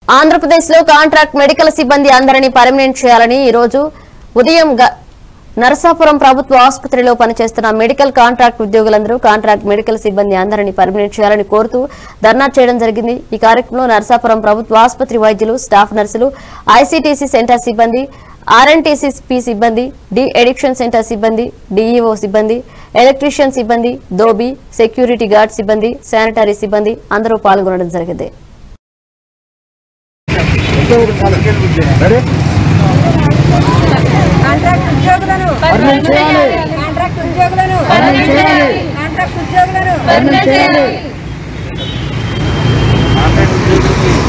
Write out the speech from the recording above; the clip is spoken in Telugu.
ఆంధ్రప్రదేశ్ లో కాంట్రాక్ట్ మెడికల్ సిబ్బంది అందరినీ పర్మనెంట్ చేయాలని ఈ రోజు ఉదయం నరసాపురం ప్రభుత్వ ఆసుపత్రిలో పనిచేస్తున్న మెడికల్ కాంట్రాక్ట్ ఉద్యోగులందరూ కాంట్రాక్ట్ మెడికల్ సిబ్బంది అందరినీ పర్మనెంట్ చేయాలని కోరుతూ ధర్నా చేయడం జరిగింది। ఈ కార్యక్రమంలో నరసాపురం ప్రభుత్వ ఆసుపత్రి వైద్యులు, స్టాఫ్ నర్సులు, ఐసీటీసీ సెంటర్ సిబ్బంది, ఆర్ఎన్టీసీ సిబ్బంది, డి ఎడిక్షన్ సెంటర్ సిబ్బంది, డిఈఓ సిబ్బంది, ఎలక్ట్రీషియన్ సిబ్బంది, దోబీ, సెక్యూరిటీ గార్డ్ సిబ్బంది, శానిటరీ సిబ్బంది అందరూ పాల్గొనడం జరిగింది। కాంట్రాక్ట్ ఉద్యోగులను పర్మనెంట్ చేయాలి। కాంట్రాక్ట్ ఉద్యోగులను పర్మనెంట్ చేయాలి। కాంట్రాక్ట్ ఉద్యోగులను పర్మనెంట్ చేయాలి।